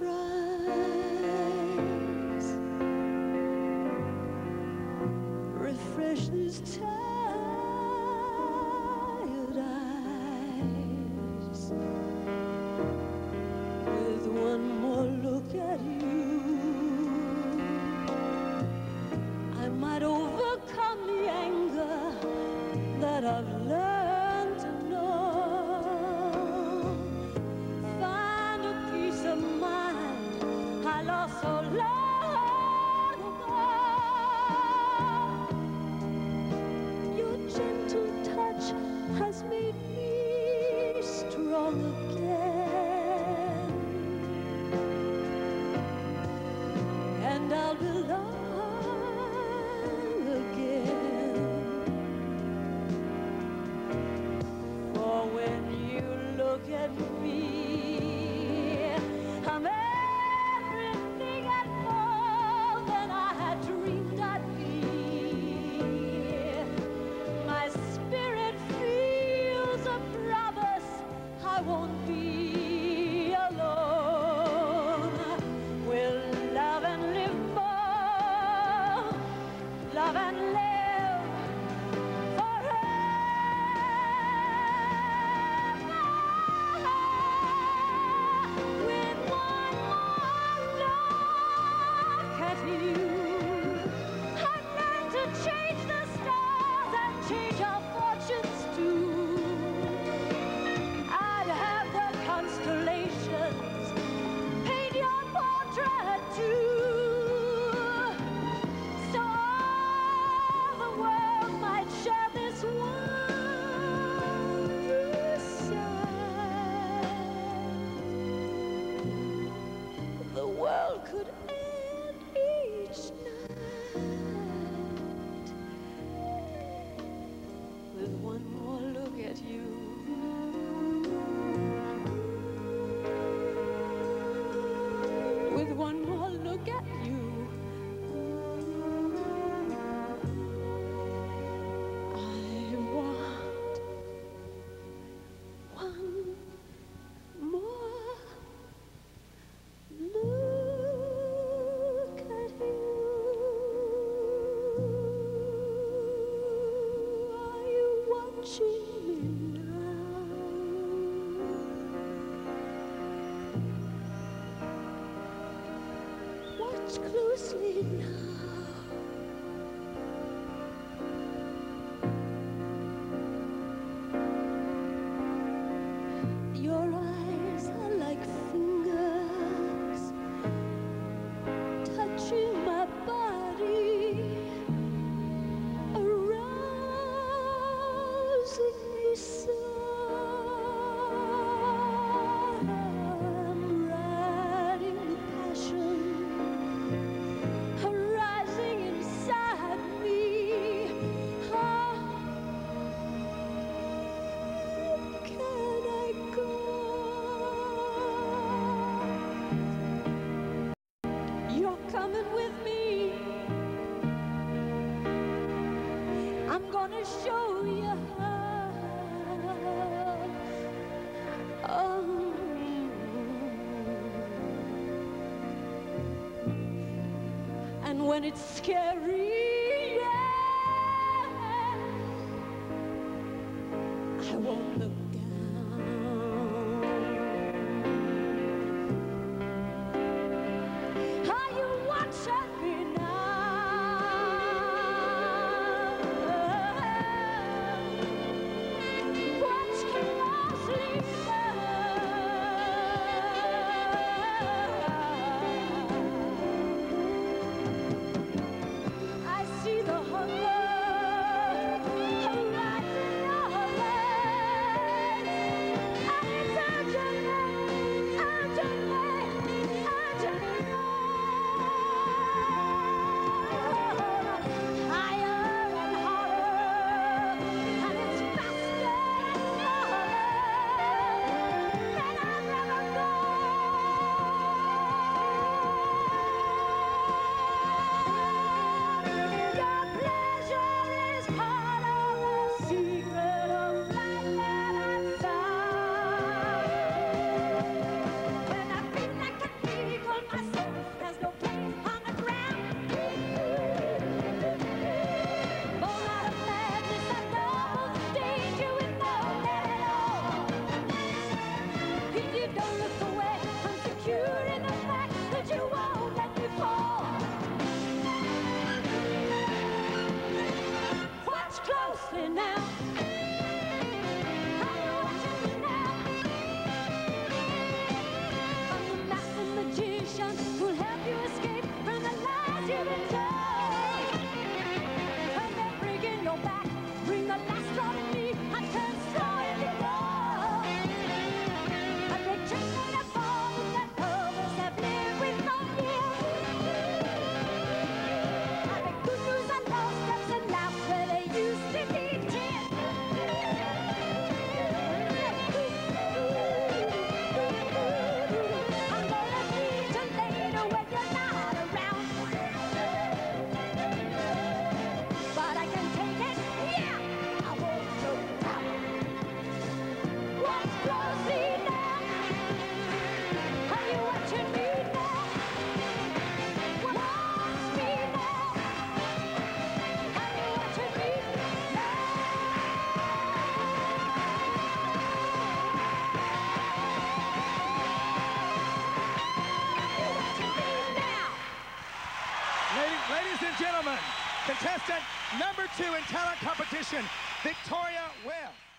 surprise. Refresh these tired eyes with one more look at you. I might overcome the anger that I've learned to know. Find a peace of mind I lost so long ago. Your gentle touch has made me strong again, and I'll belong again. For when you look at me, I'm everything and more than I had dreamed I'd be. My spirit feels a promise I won't be alone. We'll love and live more, love and live forever. With one more look at you, I'd learn to change the stars and change our fortunes too. I'd have the constellations paint your portrait too, so all the world might share this wondrous sight. The world could end each night with one more look at you. With one more look at you, I want one more look at you. Are you watching me now? Watch closely now. Your eyes are like fingers touching my body, arousing me so. I'm riding the passion arising inside me. How can I go? You're coming with me. I'm gonna show you how. And when it's scary, yeah, I won't look down. Are you watching me now? Watch closely now. Ladies and gentlemen, contestant number 2 in talent competition, Victoria Webb.